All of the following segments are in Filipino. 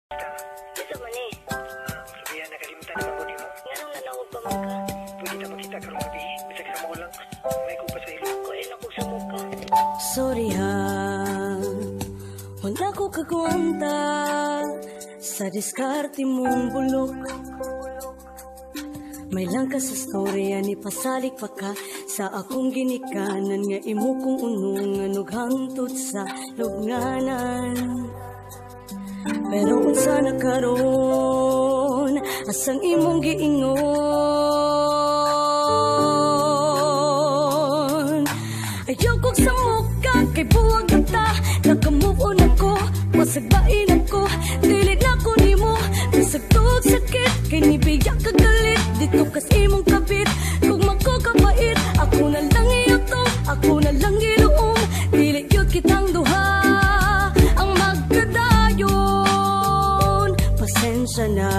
Isa man eh. Kaya nakalimutan naman ko nimo. Nga nung nanawag pa man ka. Pwede na makita karong gabi. Bisa ka mo lang. May kupa sa ilo. Kuin ako sa muka. Sorry ha, wala ko kagwanta sa diskarte mong bulok. May lang ka sa storya ni pasalik pa ka sa akong ginikanan nga imo kong unungan ug hangtod sa lubnganan. Pero unsa na karon asang imong giingon? Ayaw kong sa muka kay buwag na ta. Naka-move on ako, pasagbain ako. Dili na ko nimo, bisag tuog sakit. Kay nibiyak kagalit, dito kas imong kabit. Kung magkakabait, ako na lang iyotong, ako na lang iluong. Dili yun kitang duha, ang magkadayon. Pasensya na,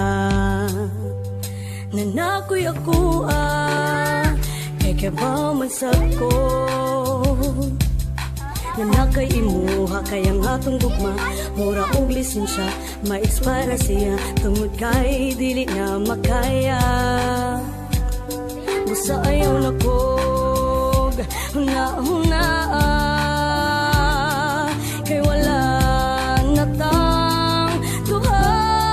nanakoy ako kay kabaw man sako. Nanakay imuha kayang atong gugma. Mura og lisensya, ma-expire siya. Tungod kay dili na makaya. Busa ayaw na kog huna-huna. Kay wala na tang duha.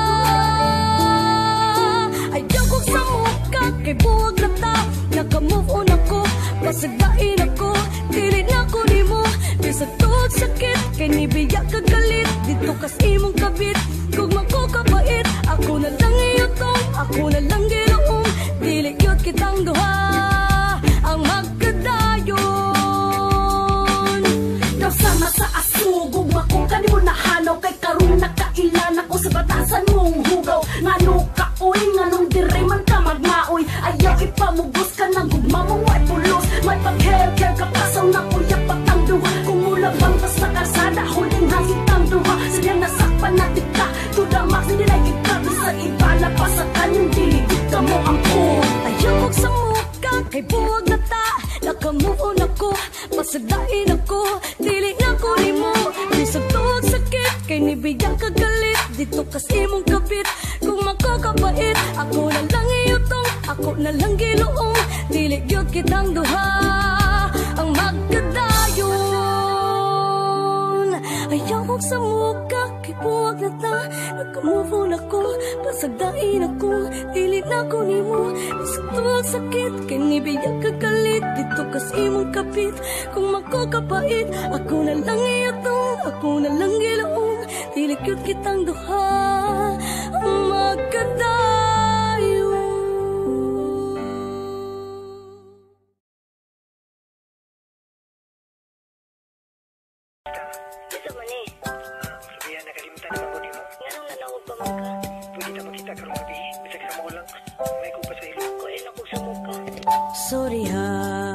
Ayaw kog sa muka kay buwag na ta. Naka-move on ako, pasagbain ako. Dili na ko nimo, bisag tuog sakit. Kay nibiyak kagalit, dito kas imong kabit. Kung magkakabait, ako na lang iyotong, ako na lang giluong. Dili yun kitang duha, ang magkadayon. Nasama sa asugog, mako kanimo nahanaw. Kay karon nakailan ako sa batasan mong hugaw. Ngano ka uy, nganong dire man ka magmaoy. Ayaw ipamugos ka ng gugma mong way pulos. May pag-hair-care ka kasaw na kuya patang duha. Kung mula bang tas na karsada, huling hangit ang duha. Sige nasakpan natin ka, to the max, hindi na ikikado sa iba. Lapasa ka yung diligid ka mo ang po. Ayaw kog sa muka kay buwag na ta. Naka-move on ako, pasagdain ako. Dili na ko nimo, bisag tuog sakit. Kay nibiyak kagalit, dito kas imong kabit. Kung magkakabait, ako na lang iyotong, ako na lang giluong. Dili yun kitang duha, ang magkadayon. Ayaw kog sa muka kay buwag na ta. Naka-move on ako, pasagdain ako. Dili na ko nimo, bisag tuog sakit. Kay nibiyak kagalit, dito kas imong kapit. Kung magkakabait, ako na lang iyotong, ako na lang giluong. Dili yun kitang duha, ang magkadayon. Isa man eh. Kaya nakalimutan naman ko nimo. Nga nung nanawag pa man ka. Pwede na makita karong gabi. Bisa ka mo lang. May kupa sa ilo. Kuin ako sa muka. Sorry ha,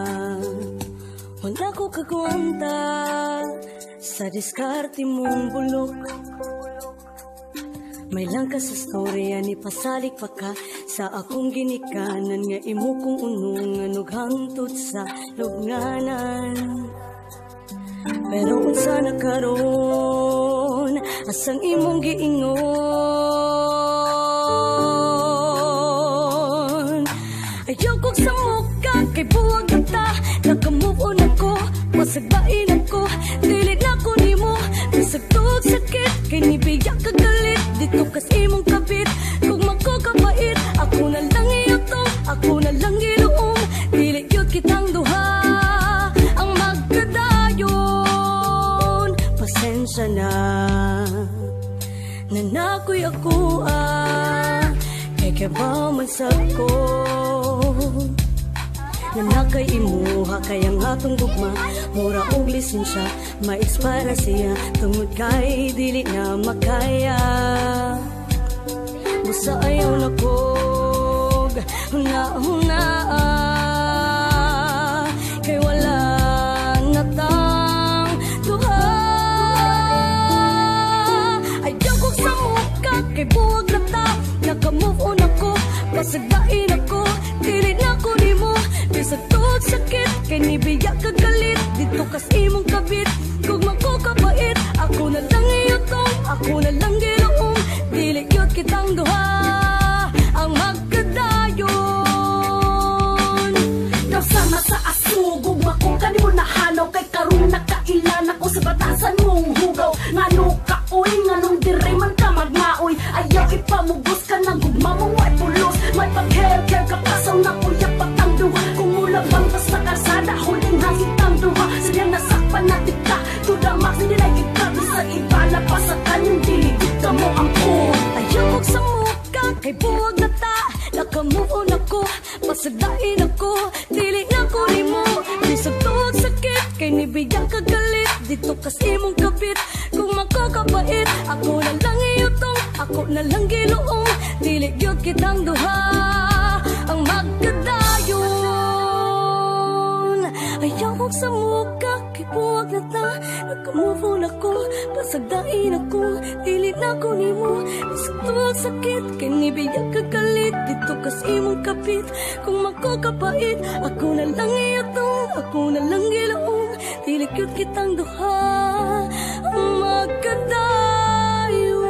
wala ko kagwanta sa diskarte mong bulok. May lang ka sa storya ni pasalik pa ka sa akong ginikanan nga imo kong unungan ug hangtod sa lubnganan. Pero unsa na karon asang imong giingon? Ayaw kog sa muka kay buwag na ta. Naka-move on ako, pasagbain ako. Dili na ko nimo, bisag tuog sakit. Kay nibiyak kagalit, dito kas imong kabit. Kung magkakabait, ako na lang iyotong, ako na lang giluong. Dili yun kitang duha, ang magkadayon. Pasensya na, nanakoy ako kay kabaw man sako. Nanakay imuha kayang atong gugma. Mura og lisensya, ma-expire siya. Tungod kay dili na makaya. Busa ayaw na kog huna-huna. Kay wala na tang duha. Ayaw kog sa muka kay buwag na ta. Naka-move on ako, pasagbain ako. Dili na ko nimo, bisag tuog sakit. Kay nibiyak kagalit, dito kas imong kabit. Kung magkakabait, ako na lang iyotong, ako na lang giluong. Dili ibala pa sa kanyang diligid ka mo ang kun. Ayaw ko sa muka, kay buwag na ta. Naka-move on ako, pasagdain ako. Dili na ko ni mo, bisag tuwag sakit. Kay nibiyang kagalit, dito kas imong kapit. Kung makakabait, ako na lang iyutong, ako na lang giluong. Dili gyud kitang duha, ang magkadayon. Ayaw ko sa muka, kay buwag na ta. Naka-move on ako, pasagdain ako. Dili na ko ni mo, bisag tuwag sakit. Kay nibiyang kagalit, dito kas imong kapit. Kung makakabait, ako na lang iyutong, ako na lang giluong. Dili gyud kitang duha, ang magkadayon.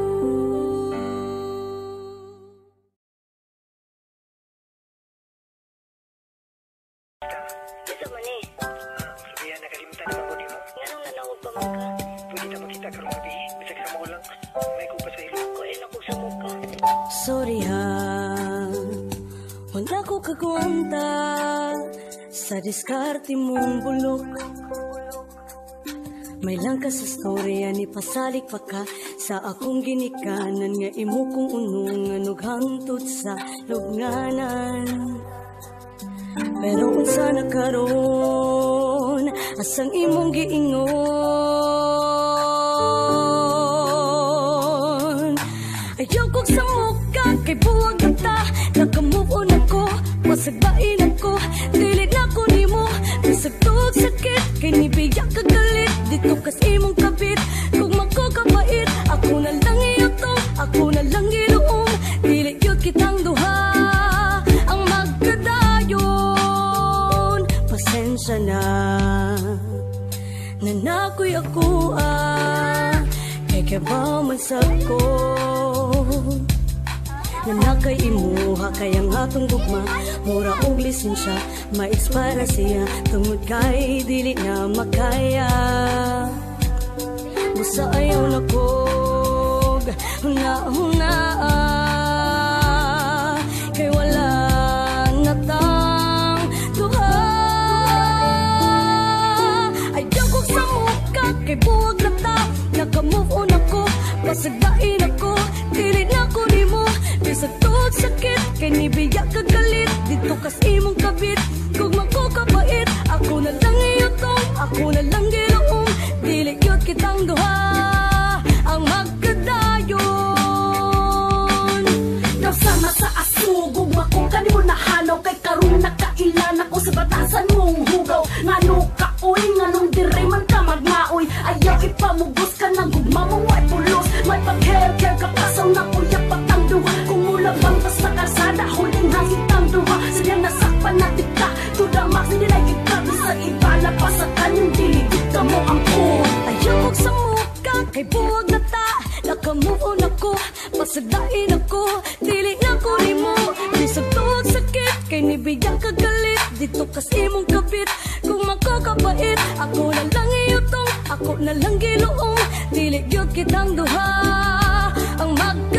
Isa man eh. Sabihan, nakalimutan naman ko din mo. Nganong nanawag pa man ka? Pwede na makita karong gabi. Bisag sa mo lang. May kupa sa ilo. Kuin ako sa muka. Sorry ha, wala ko kagwanta sa diskarte mong bulok. May lang ka sa storya ni pasalik pa ka sa akong ginikanan nga imo kong unungan ug hangtod sa lubnganan. Pero unsa na karon asang imong giingon? Ayaw ko sa muka, kay buwag na ta. Naka-move on ako, pasagdain ako. Dili na ko ni mo, bisag tuwag sakit. Kay nibiyang kagalit, dito kas imong kabit. Kung makakabait, ako na lang iyutong, ako na lang giluong. Dili gyud kitang duha, ang magkadayon. Pasensya na, nanakoy ako kay kabaw man sako. Nanakay imuha kayang atong gugma. Mura og lisensya, ma-expire siya. Tungod kay dili na makaya. Busa ayaw na kog huna-huna. Kay wala na tang duha. Ayaw ko sa muka, kay buwag na ta. Naka-move on ako, pasagdain ako. Dili na ko ni mo, bisag tuwag sakit. Kay nibiyang kagalit, dito kas imong kabit. Kung makakabait, ako na lang iyutong, ako na lang giluong. Dili gyud kitang duha, ang magkadayon. Nagsama sa asugog mako kanimo nahanaw. Kay karon nakailan ako sa batasan mong hugaw. Ngano ka uy, nganong dire man ka magmaoy. Ayaw ipamugos ka ng gugma mong way pulos. May pag-hair-care ka pasaw na kuya patang duha. Kung mula bang tas na karsada, huling hangin tang duha. Silang nasakpan natin ka, to the max, hindi na ikita. Sa ibala pa sa kanyang diligid ka mo ang kun. Ayaw ko sa muka, kay buwag na ta. Naka-move on ako, pasagdain ako. Dili na ko ni mo, bisag tuwag sakit. Kay nibiyang kagalit, dito kas imong kabit. Kung makakabait, ako na lang iyutong, ako na lang giluong. Dili gyud kitang duha, ang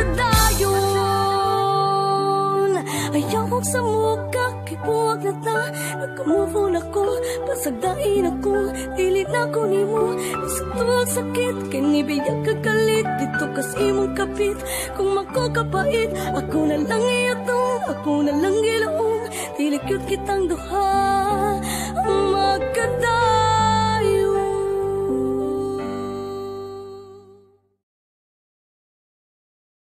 magkadayon. Ayaw ko sa muka, kay buwag na ta. Naka-move on ako, pasagdain ako. Dili na ko ni mo, bisag tuwag sakit. Kay nibiyang kagalit, dito kas imong kapit. Kung makakabait, ako na lang iyutong, ako na lang giluong. Dili gyud kitang duha,